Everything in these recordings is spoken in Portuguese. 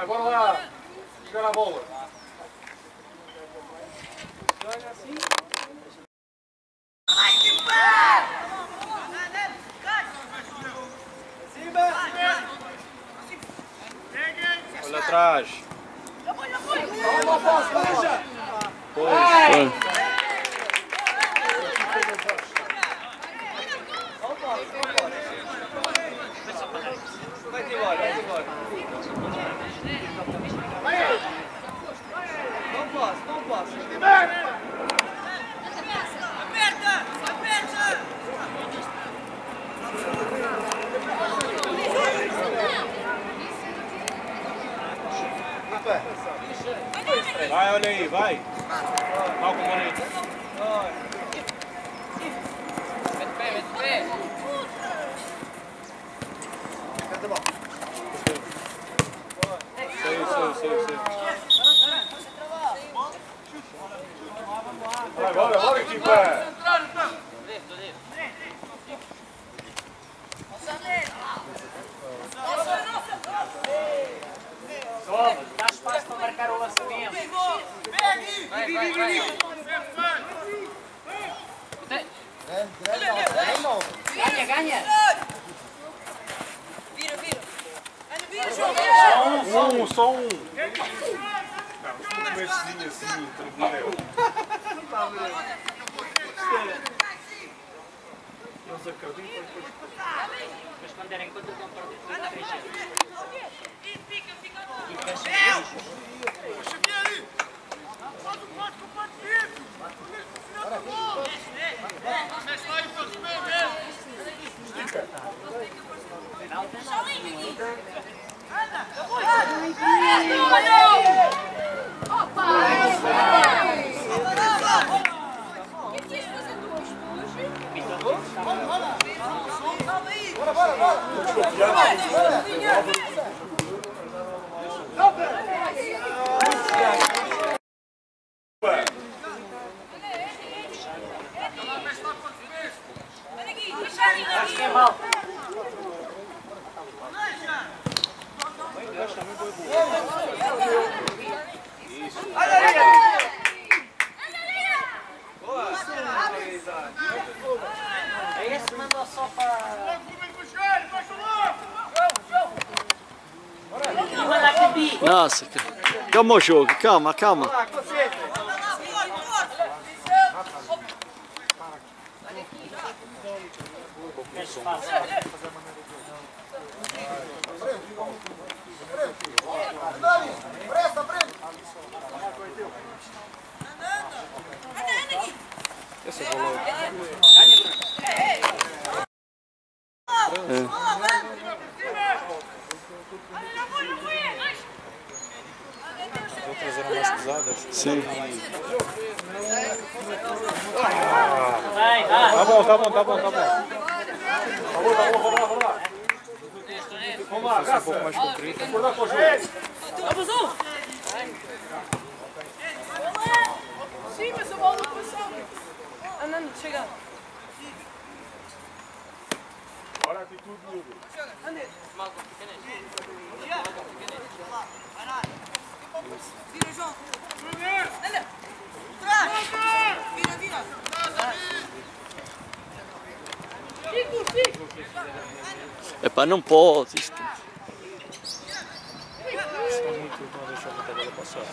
Vai, bora lá. Jogar a bola. Joga assim. Olha atrás. Pois. Vai-te embora, vai-te embora. Não posso, não posso. Aperta! Aperta! Vai, olha aí, vai. Mal com o bonito. Mete pé, mete pé. Canta bom. Sei. Vai, bora, equipa. Dá espaço para marcar o lançamento. Vai. Ganha. Vira. Só um. Um comecinho assim, tranquilo. Eles acreditam depois. Mas quando derem conta, vão perder. Esse mandou só para... Nossa, calma o jogo, calma. Essa bola outras eram mais pesadas. Sim. Tá bom. Vamos lá, Graça. Um pouco mais comprido. Acordar com o jogo. Vamos um! Sim, mas a bola não passou. Andando, chega. Olha a atitude do Hugo. Ande. Vira, João. Anda. Trás. Vira. Chico. Epá, não pode isto. Não deixou a bola passar.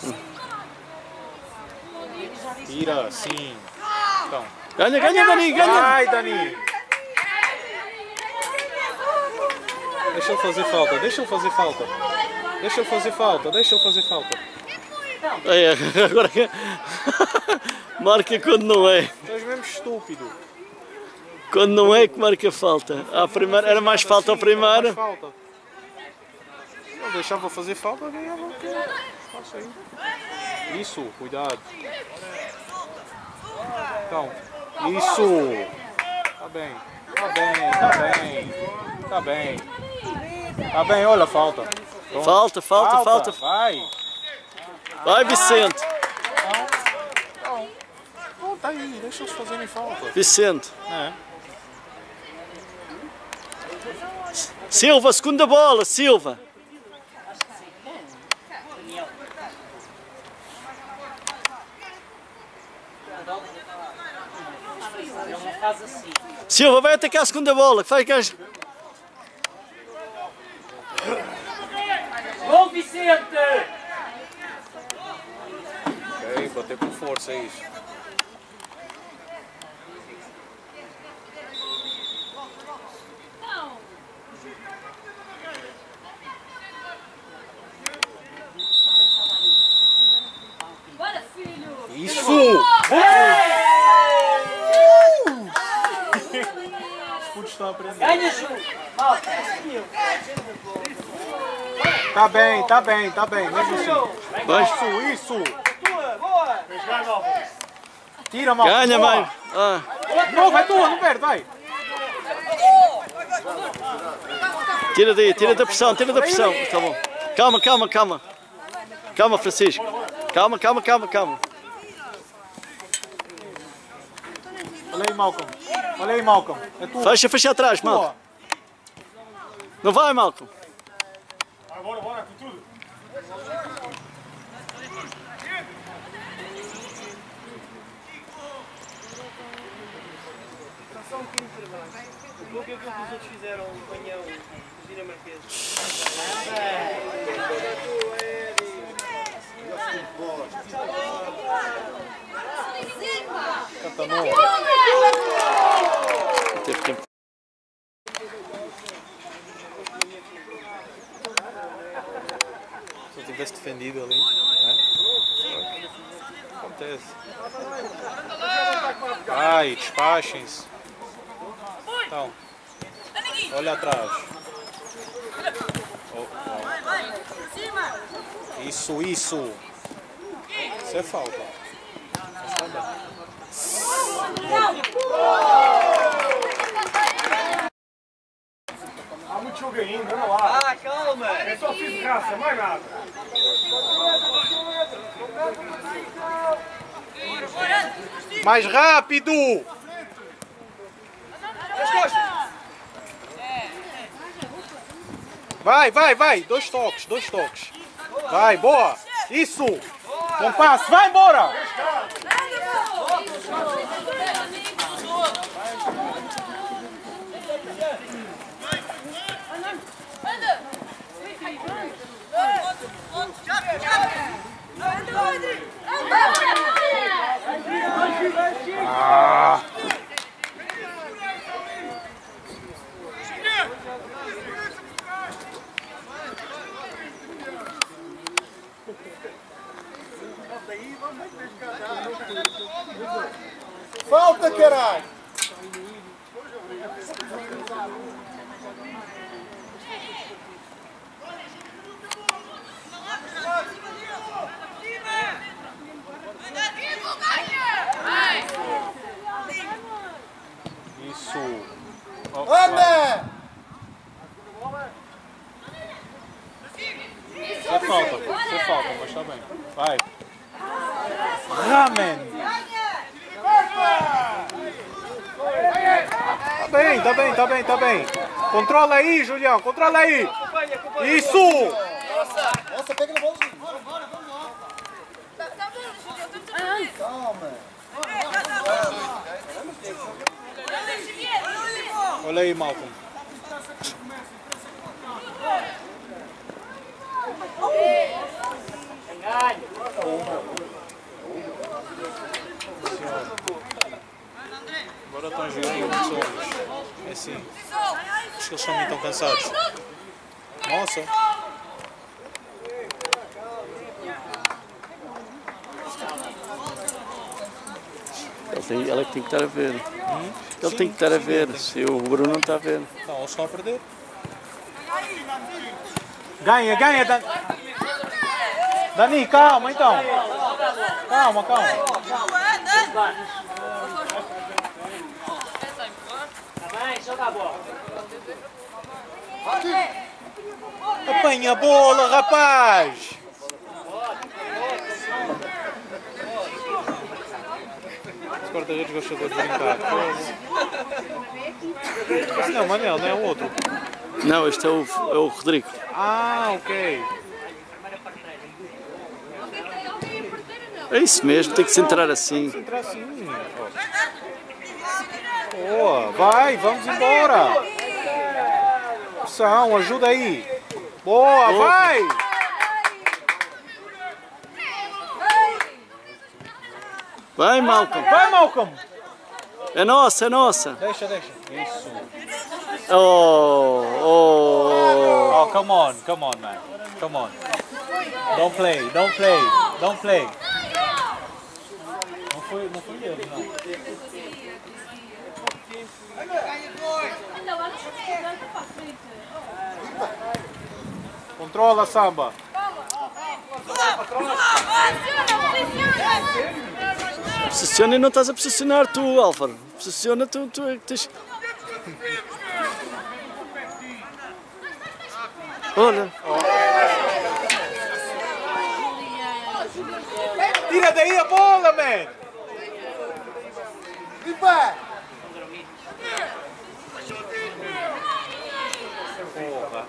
Tira, sim. Então. Ganha, Dani, ganha! Vai, Dani! Deixa eu fazer falta. É, agora marca quando não é. Tu és mesmo estúpido. Quando não é que marca falta. A primeira, era mais falta a primeira. Não deixava fazer falta, ganhava o que espaço aí. Isso, cuidado. Então, isso. Tá bem, olha a falta. Pronto. Falta. Vai, Vicente. Não, tá aí, deixa eles fazerem falta. Vicente. É. Silva, segunda bola, Silva. faz assim. Silva, vai atacar a segunda bola. Faz gajo. Gol, Vicente! Ok, bater com força, é isso. Bora, filho! Isso! Os putos estão a aprender. Ganha, Ju! Malta! Tá bem, mesmo assim. Vai. Isso! Tira, mal. Ganha, mãe. Ah. Não, vai tua, não perde, vai. Tira daí, tira da pressão, tira da pressão. Tá bom. Calma, calma, calma. Calma, Francisco. Calma, calma, calma, calma. Olha aí, Malcolm. É tua. Fecha, fecha atrás, Malcolm. Não vai, Malcolm. Bora, com tudo. Só um bocadinho para baixo. O pouco é aquilo que os outros fizeram, o Banhão, o dinamarqueses. Teve tempo. Se eu tivesse defendido ali, né? Acontece. Vai, despachem-se. Então, olha atrás. Oh, oh. Isso. Isso é falta. Há muito jogo ainda, não há. Ah, calma! É só fiz de raça, mais nada. Mais rápido! Vai! Dois toques. Vai, boa! Isso! Bom passo, vai embora! Ah. Falta, caralho! Isso! Anda! Isso é falta, mas está bem. Vai! Ramen! Tá bem. Controla aí, Julião, controla aí. Isso! Nossa, pega na bola. Calma. Olha aí, Malcolm. Agora estão a jogar em pessoas. É assim. Acho que eles são muito cansados. Nossa. Ela que tem que estar a ver. Ele tem que estar a ver. Se o Bruno não está a ver. Então, eles estão a perder. Ganha, Dani. Dani, calma então. Calma. Joga a bola. Apanha a bola, rapaz! Esse guarda-redes gostou de brincar. Esse não, Manel, não é o outro. Não, este é o Rodrigo. Ah, ok. É isso mesmo, tem que se entrar assim. Entrar assim. Boa, vai, vamos embora. Opção, ajuda aí. Boa, vai. Vai, Malcolm. Vai, Malcolm. É nossa, é nossa. Deixa. Isso. Oh. Oh, come on, man. Come on. Don't play. Não foi ele, não. Controla, Samba. Posiciona e não estás a posicionar tu, Álvaro. Posiciona tu é que tens... Olha. Tira daí a bola, man. Limpa! Porra.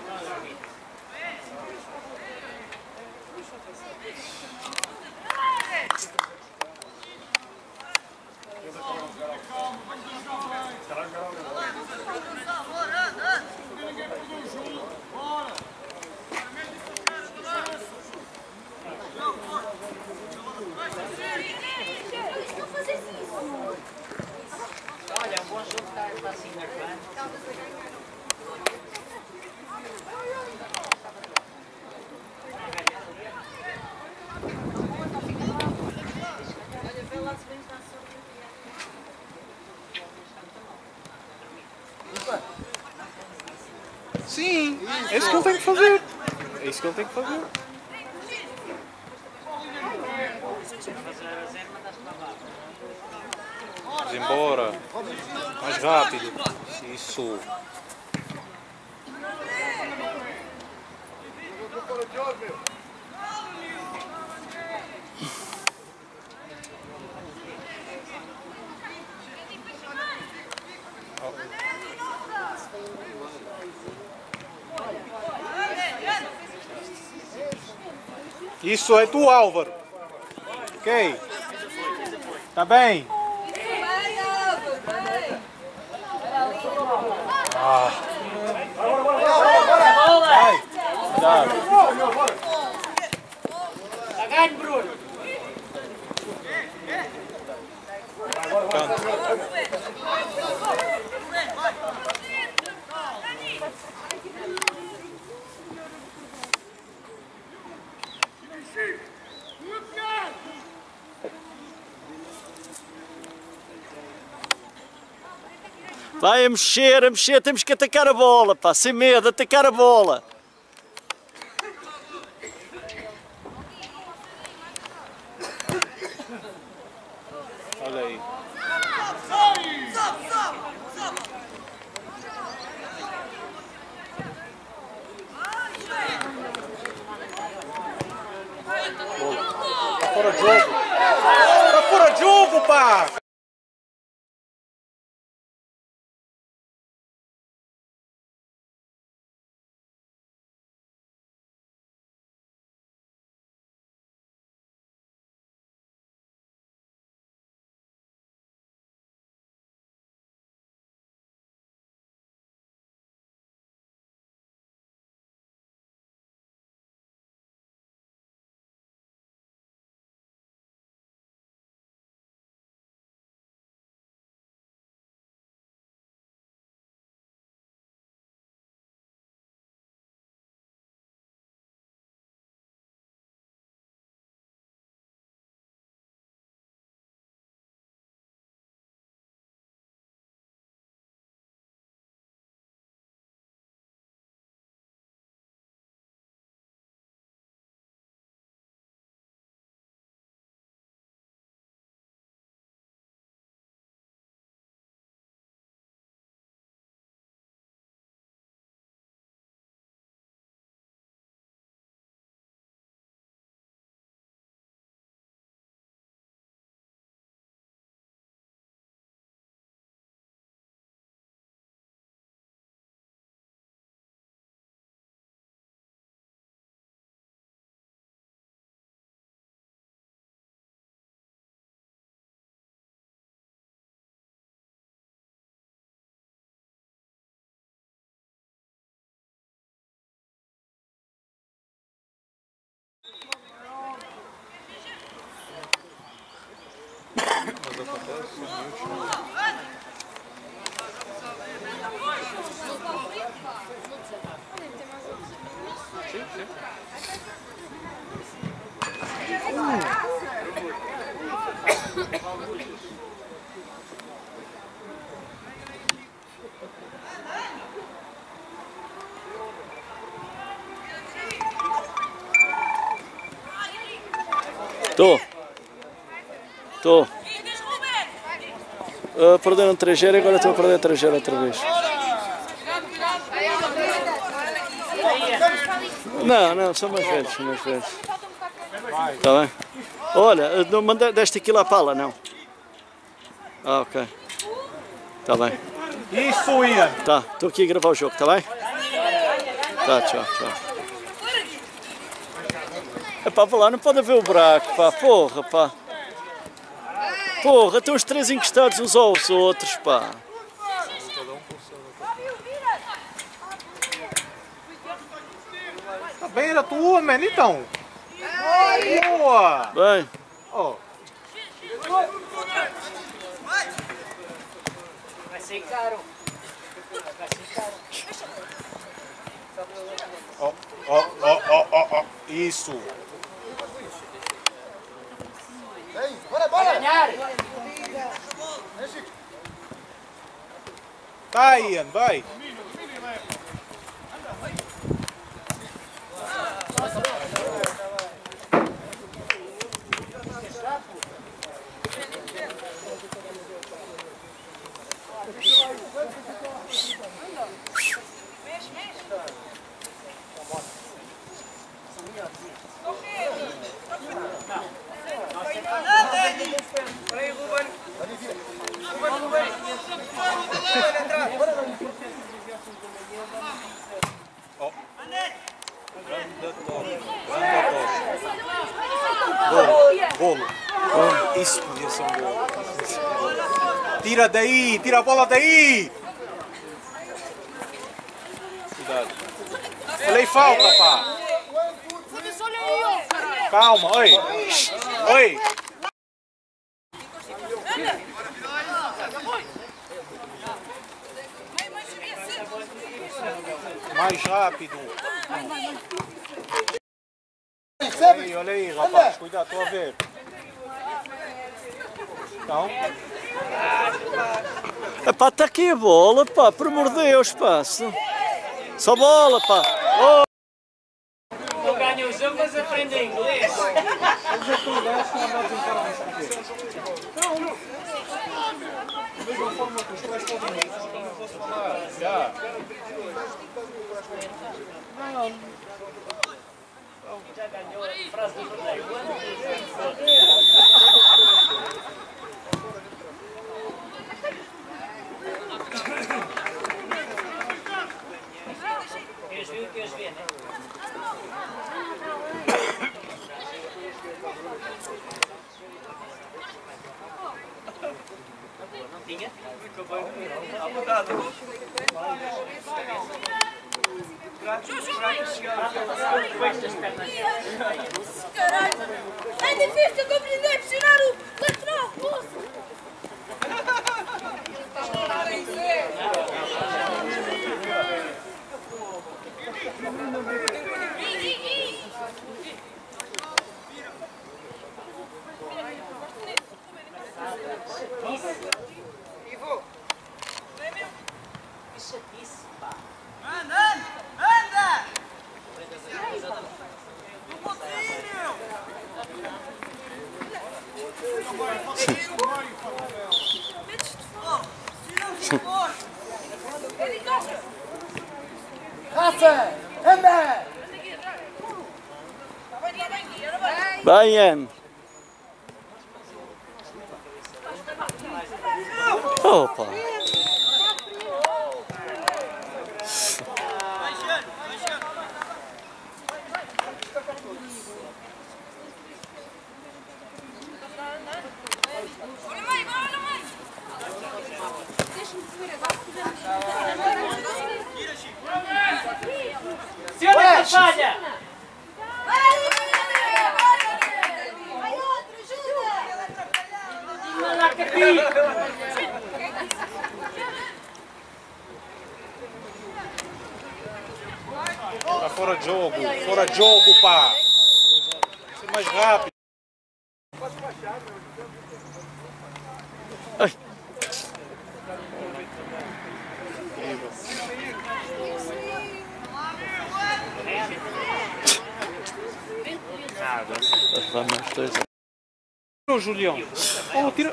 Olha, um bom jogo está assim nervante. Sim, é isso que ele tem que fazer. É isso que ele tem que fazer. Vamos embora. Mais rápido. Isso. Isso é tu, Álvaro. Ok. Tá bem. Ah. Vai. Cuidado. Está ganho, Bruno. Canto. Vai a mexer, temos que atacar a bola, pá, sem medo, atacar a bola. Olha aí. Tá fora de jogo. Tá fora de jogo, pá! Estou. Perderam 3-0 e agora estou a perder 3-0 outra vez. Não, são mais velhos, Está bem? Olha, não deste aquilo à pala, não? Ah, ok. Está bem. Isso, Ian! Tá, estou aqui a gravar o jogo, está bem? Tá, tchau. Epá, vá lá, não pode haver o buraco, pá, porra, pá. Porra, estão os três encostados uns aos outros, pá. Tá bem, era tua, man, então. Boa! Bem. Oh. Vai ser caro. Oh. Isso. Vem, bora, bola! Ganhar! Tá, Ian, vai. Golo. Isso podia ser um golo. Tira daí, tira a bola daí. Cuidado. Falei falta, pá. Calma, oi. Oi. Mais rápido. Olha aí, rapaz, cuidado, estou a ver. Então. Epá, está aqui a bola, pá, por amor de Deus, pá. Só bola, pá. Oh. Não ganha o jogo, mas aprende inglês. Já. Já ganhou a frase do torneio. Queres ver o que queres ver, né? Não tinha? Está mudado. Caralho! É difícil eu compreender pressionar o lateral, poça! Ivo! Que chatice, pá! Anda! No pontinho! Raça! Anda! Bem, Ian. Opa. Senhora falha! Vai outro, ajuda! Tá fora de jogo, pá! Ser mais rápido. Ai. Tirou o Julião. Oh, tira.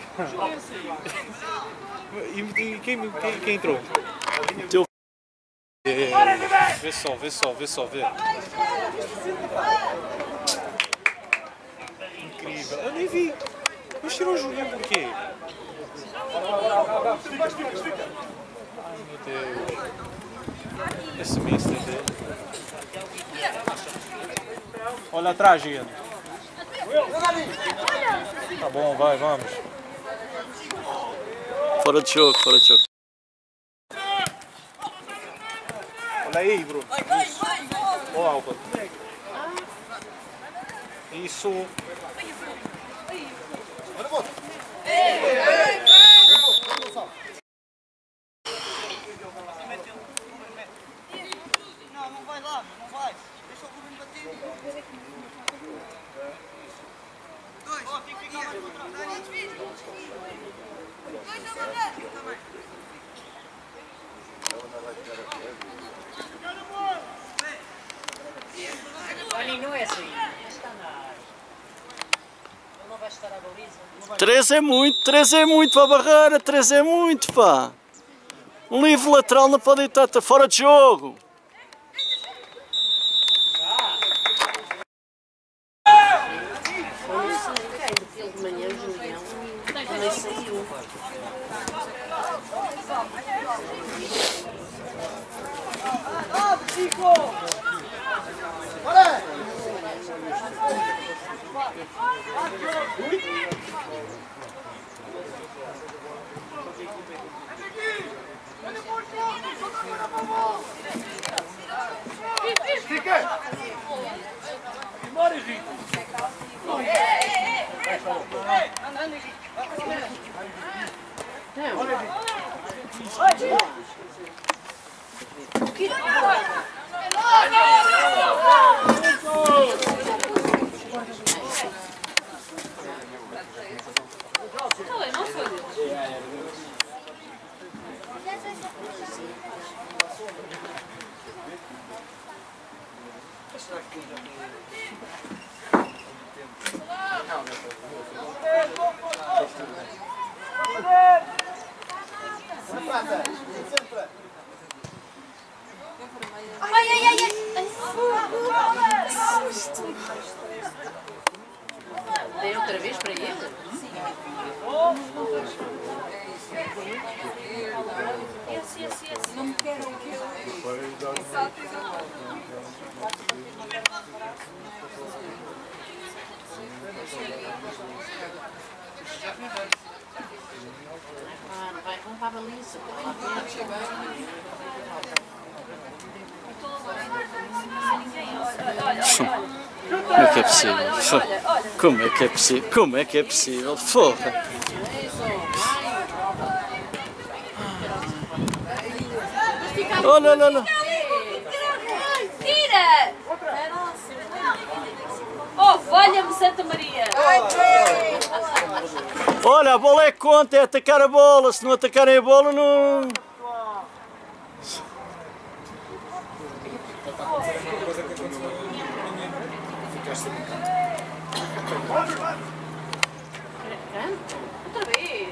E quem entrou? Teu... Vê só. Incrível. Eu nem vi. Mas tirou o Julião por quê? Ai, meu Deus. Esse mister dele. Olha atrás, Gino. Tá bom, vamos. Fora de jogo. Olha aí, Bruno. Ó, Alba. Isso. Não vai lá, não vai. Deixa o Rubem bater. Dois. Ó, tem que ficar mais contra o Dani. Dois a bater. Também. Olha, não é assim. Está na área. Ele não vai estar à baliza. 3 é muito para a barreira, 3 é muito, pá. Um livre lateral não pode estar fora de jogo. Ele de manhã, o Julião, também saiu. Bora! Fica! Bora, Henrique! Dei outra vez para ele? Esse. Não me quero o que vamos para a baliza. Como é que é possível? Como é que é possível? Porra! Olha. Tira! Oh, valha-me Santa Maria! Olha, a bola é que conta, é atacar a bola. Se não atacarem a bola, não... Outra vez.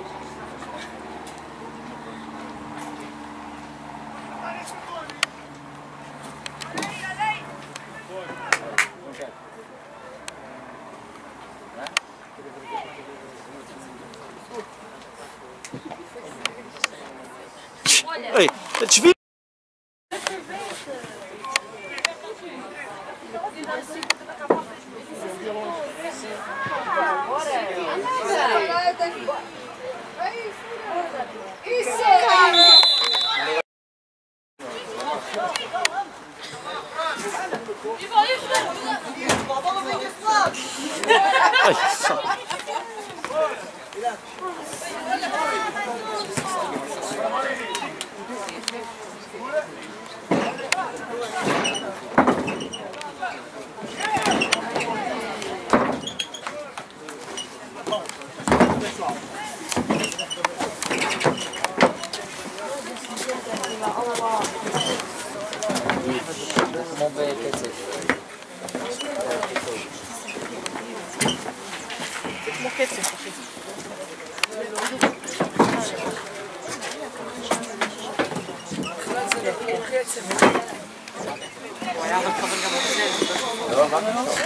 Ei, desvia. Ai, só. כמו בקצב. כמו קצב, אחי. הוא היה מכוון גם את זה. לא, מה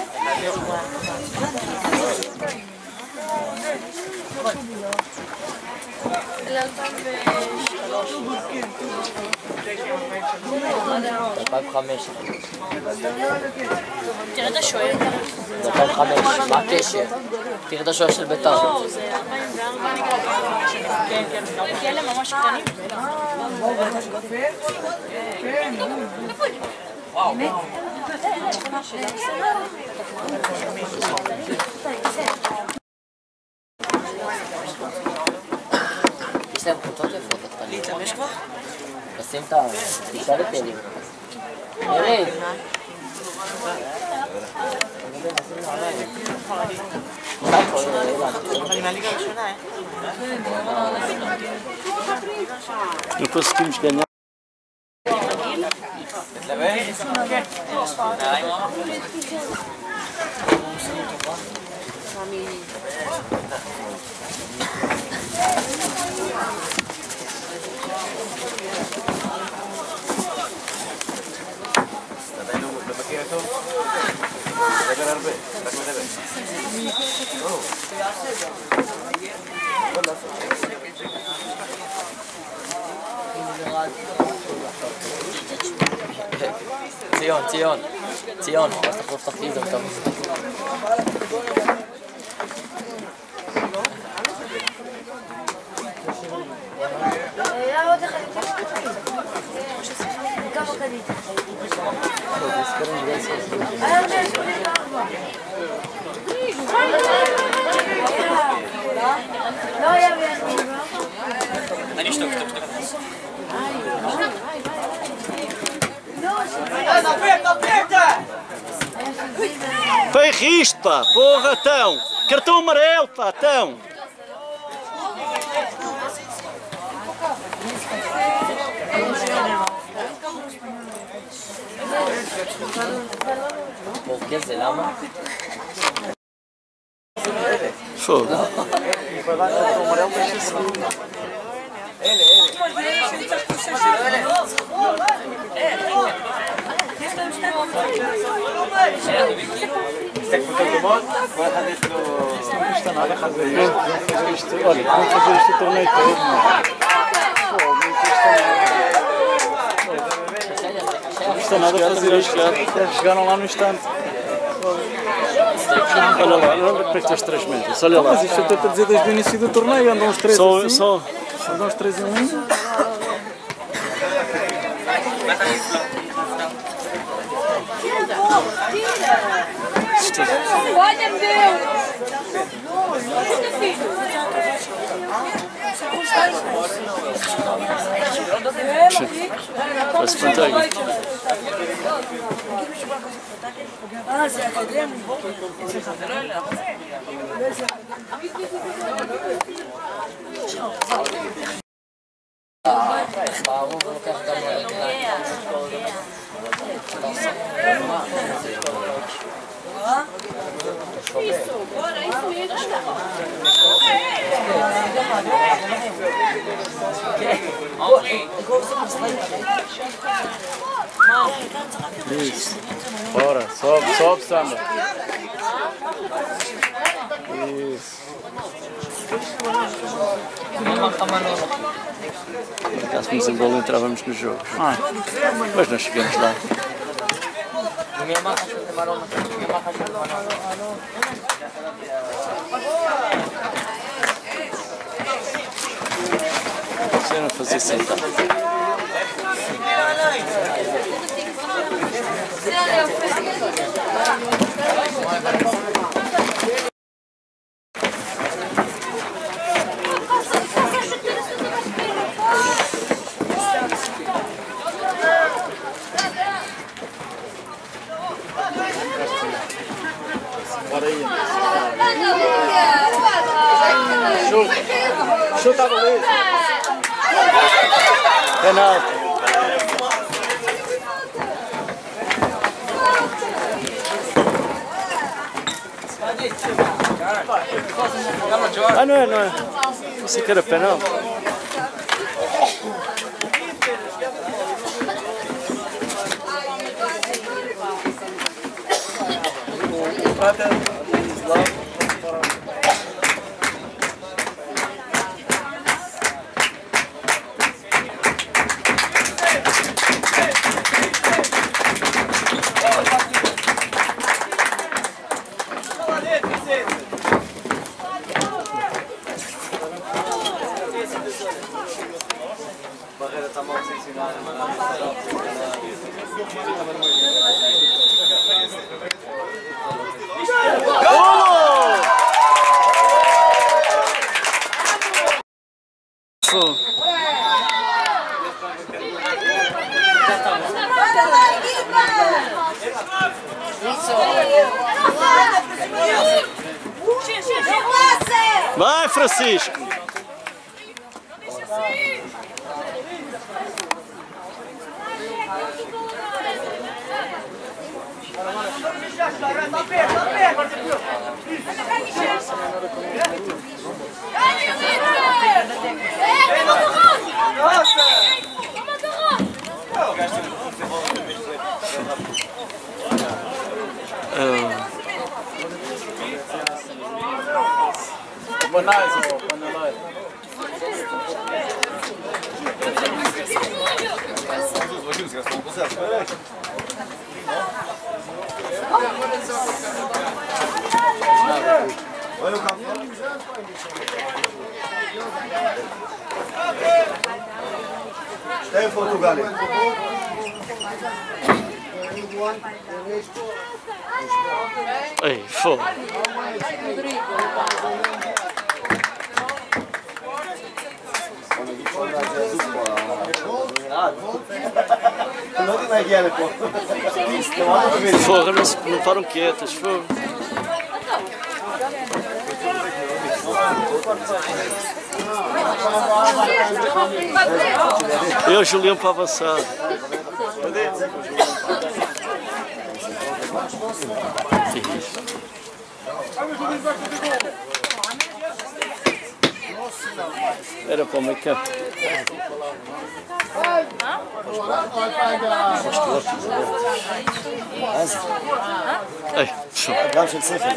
תראה את השוער. זה 2005, מה הקשר? תראה את השוער של בית"ר. לא, זה 2004 נגד בית"ר. כן, כן. כי אלה ממש קטנים. יש להם חולצות יפות הקטנים. להתלבש כבר? לשים את תשאל את אלי. אלי! אבל עם הליגה הראשונה, Não conseguimos ganhar. ציון, תחלוף תחליט גם טוב. Foi risto, pá! Porra, tão! Cartão amarelo, pá, tão! Por que זה? למה? Fogo! Olha, vamos fazer este torneio todo, não custa nada fazer isto, chegaram lá no instante. Olha lá, olha para estas 3 metros, olha lá. Mas isto até para dizer desde o início do torneio, andam os 3 assim. Andam os 3 em linha. Olha, meu! Parece fantástico. ברור, הוא לוקח גם לרגליים. Isso. Bora, sobe, Sandra. Isso. Se ficássemos em bola, entrávamos no jogo. Mas nós chegamos lá. Se não fazer sentar. Jogo. Chuta no meio. Penalti. Ah, não é. Pensei que era penalti. Vai, Francisco! Tem Portugal. Ei, fogo. Não é leko. Fogo, não param quietas, fogo. Eu, Julião, para avançar. Era para o make-up. Ei, גם של ספר.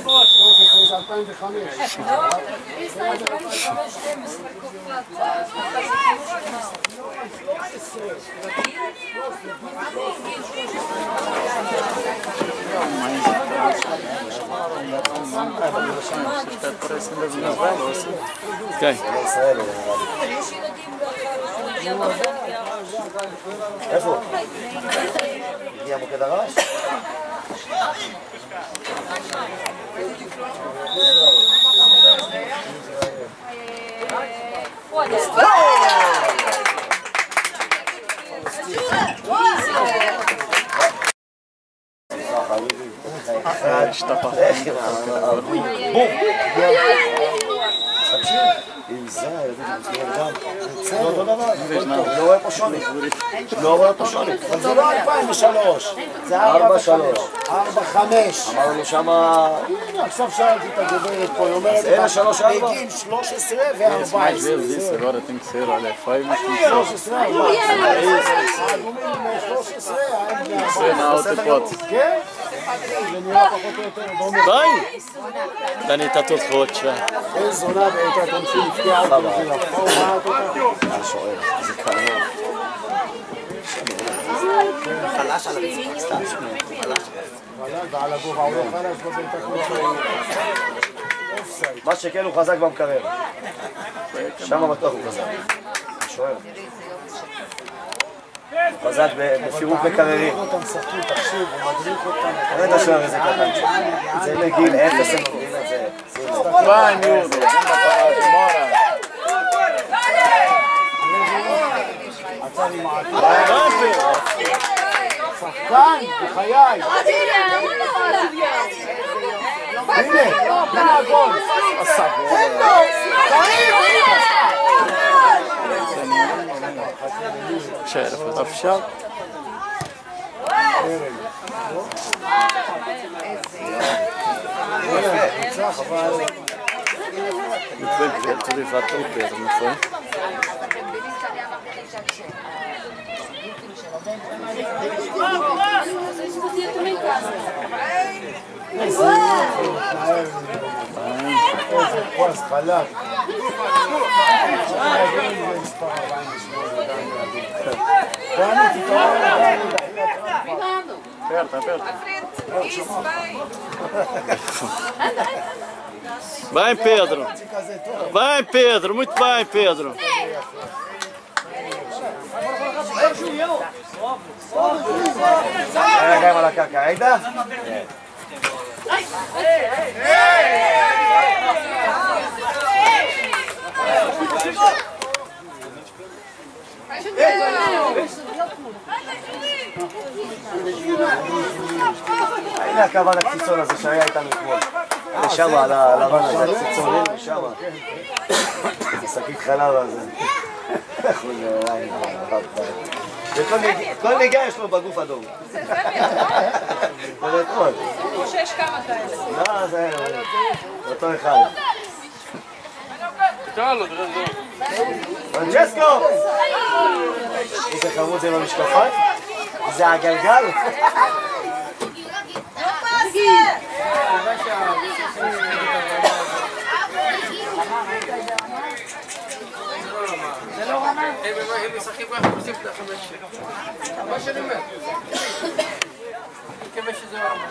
Quem? איפה? הגיע מוקד הרעש? Está para בום! תקשיב, עם זה, זה אותו דבר, לא רואה פה שוני, לא רואה פה שוני, אבל זה לא 2003, זה 4-3, 4-5, אמרנו שמה, הנה עכשיו שאלתי את הגברת פה, היא אומרת לך, בגיל 13 ו-14, agora tem que ser, olha, foi mas 13 ו-14, האדומים 13, זה נאות הפות. כן? זה נראה פחות או יותר דומה. Bem! Dani está todo roto já. אין זונה והייתה תמשיך לפקיעה אותי לפור, מה את אותה? השואל, זה קרנון. חלש על הרצפה, סתם חלש. ועל הגובה הוא לא חלש בביתה כולה. מה שכן הוא חזק במקרר. שם בטוח הוא חזק. השואל. הוא חזק בפירוק מקררים. תקשיב, הוא מדריך אותם. תראה את השואל איזה קטן. זה לגיל 0 הם נותנים את זה. Vai, miúdo! Bora! שחקן, בחיי! הנה, הנה הגול! הסבון! Já era, está fechado. Muito bem, Pedro, tudo levado pelo Pedro, não foi? Quase falhado. Aperta, aperta. Isso, bem. Bem, Pedro. Bem, Pedro. Muito bem, Pedro. Kaya malaki kaida. הנה הכוון הקציצון הזה שהיה איתנו אתמול. לשם, על הלבן הזה, הקציצון, הנה, שם. שקית חלב הזה. איך הוא זה, כל נגיעה יש לו בגוף אדום. זה אתמול. שיש כמה כאלה. לא, זה אותו אחד. פרנצ'סקו! איזה חמוד זה עם המשקפיים? זה הגלגל? זה לא רמה? הם משחקים ככה, עושים את החמש שלי. מה שאני אומר. אני מקווה שזה רמה.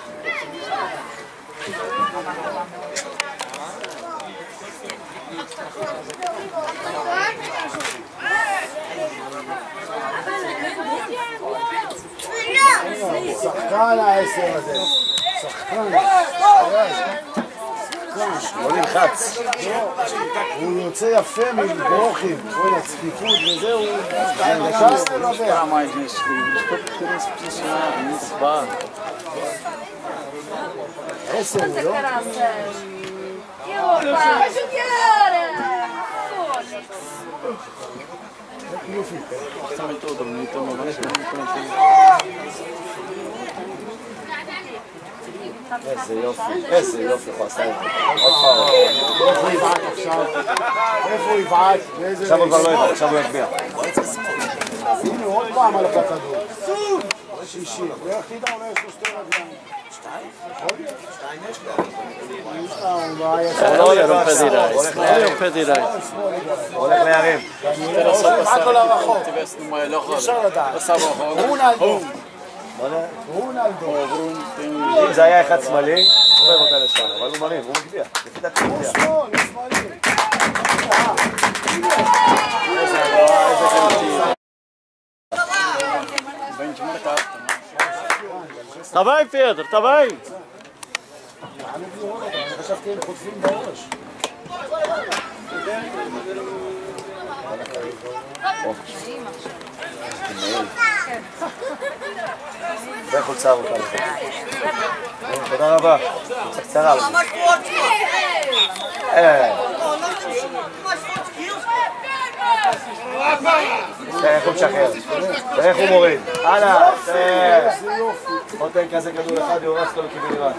שחקן העשר הזה. שחקן. לא נלחץ. הוא יוצא יפה מברוכים. כל הצפיפות וזהו. נשס לדבר. Mais nesse livro, para poderem se posicionar nesse bar. עשר, לא? Também estou a dormir, estou a dormir. איזה יופי חסר. עוד פעם. איפה הוא יבעט עכשיו? איפה הוא יבעט? עכשיו הוא כבר לא יבעט, עכשיו הוא יגביע. הנה עוד פעם על הכדור. שישי. ואיך תדע אולי יש לו שתי רגליים. שתיים יש לו. Olha o pé direito. Olha o pé direito. הולך להרים. Passava lá, tivesse no meio, passava o rolo. רונלדו. אם זה היה אחד שמאלי, הוא אותה לשם, אבל הוא מרים, הוא מגביע. לפי דעתי הוא מגביע. Está bem, Pedro? Está bem? חשבתי הם חוטפים בראש. זה חולצה ארוכה לך. תודה רבה. חולצה קצרה. איך הוא משחרר? איך הוא מוריד? הלאה. נותן כזה כדור אחד, יורס לו לכיוון איראן.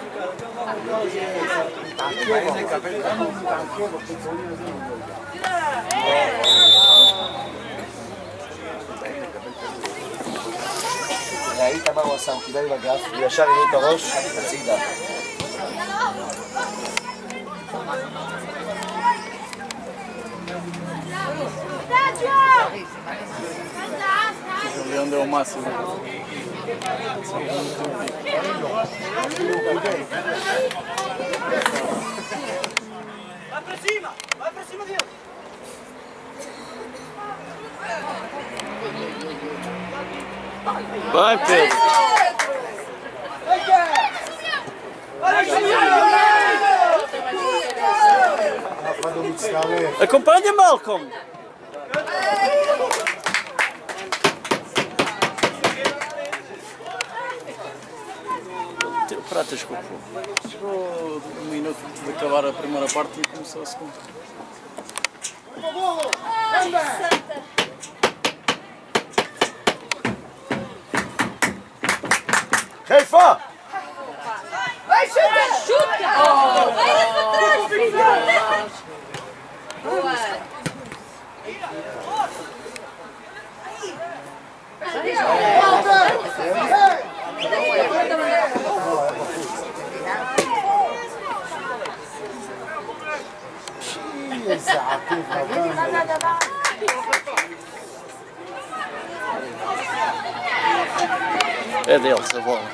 ראית מה הוא עשה, הוא קיבל עם הגף, הוא ישר הרים את הראש, הצידה. Onde é o máximo? Vai pra cima dele! Vai, Pedro! Acompanha, Malcolm! O Prata escapou. Chegou um minuto de acabar a primeira parte e começou a segunda. חיפה! Vai, chuta! Chuta! Vai lá pra trás, filho! Boa! É deles a bola.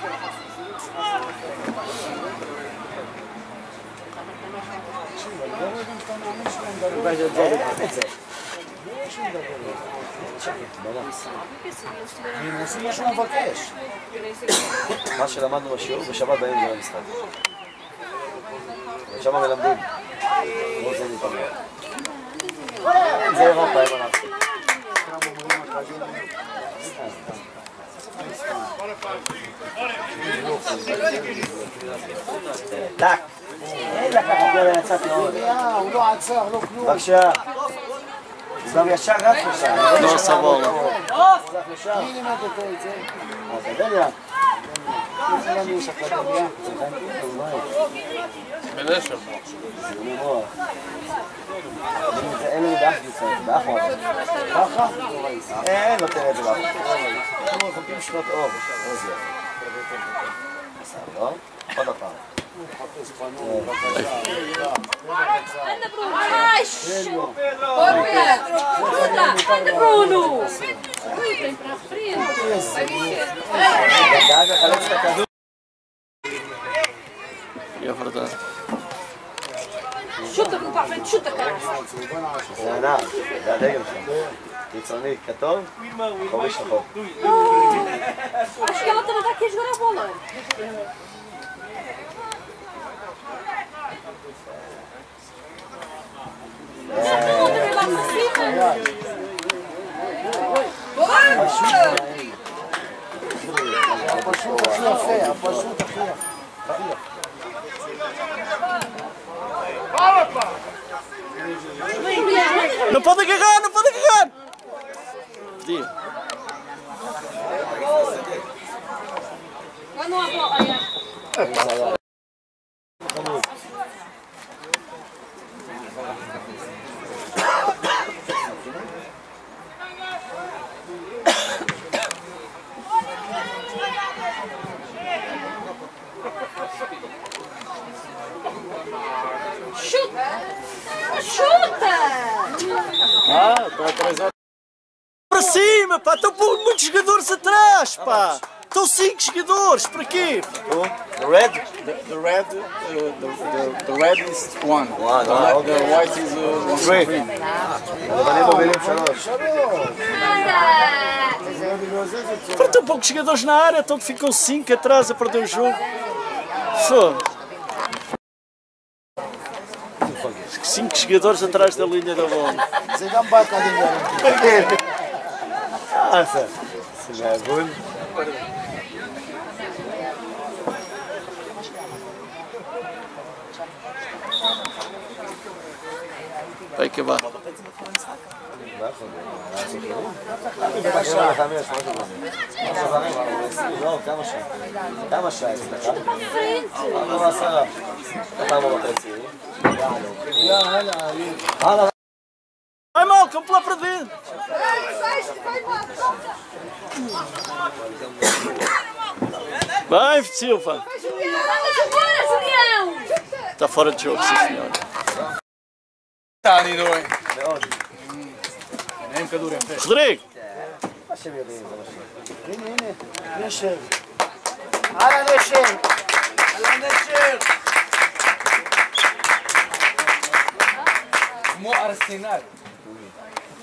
מנסים מה שהוא מבקש. מה שלמדנו בשיעור, בשבת באים זה למשחק. ושם מלמדים. כמו זה נתפגע. זה אירופה, אין מה לעשות. טק! אין לקחת גול יצאת מאוד. הוא לא עצר, לא כלום. בבקשה. הוא גם ישר רץ לשם. לא עושה בולה. מי לימד אותו את זה? אקדמיה. איזה לנו יש אקדמיה? בנשר. זיוני מוח. אין לנו באף גיצה, באף מוח. ככה? אין, לא תראה את זה באף. אנחנו רחוקים שנות אור. איזה יפה. לא? עוד הפעם. Anda, Bruno! Ai, chupa! Ô, Pedro! Chuta! Anda, Bruno! Vem pra frente! Vai vencer! É verdade. Chuta, Bruno, pra frente! Chuta, cara! זה ענק, זה הדגל שם. קיצוני, כתוב, חורי שחור. Acho que ela também tá aqui jogando a bola. הפשוט הכי יפה, הפשוט הכי יפה. Não pode agarrar, não pode agarrar! Podia. Vai numa bola aí. Chuta! Chuta! Ah, está atrasado. Para cima, pá! Estão muitos jogadores atrás, pá! Estão 5 jogadores, para quê? The red? The red is one. The white is three. הלבנים מובילים 3. Estão poucos jogadores na área, então ficam 5 atrás a perder o jogo. Foda. 5 jogadores atrás da linha da bola. זה גם באקדמיה. זה מהגול. Vai acabar. כמה שעה אצלך? 4:30. Vai Malcolm, lá para dentro. Vai Silva. Bora, Julião! Está fora de jogo, sim senhor. תעני דורי. מאוד. הם כדורים. Rodrigo. מה שהם יודעים זה מה שהם. הנה, נשר. על הנשר. על הנשר. כמו ארסנל.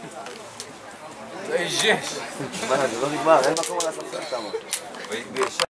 זה ג'ש. מה, זה לא נגמר, אין מקום על הספסל כמה.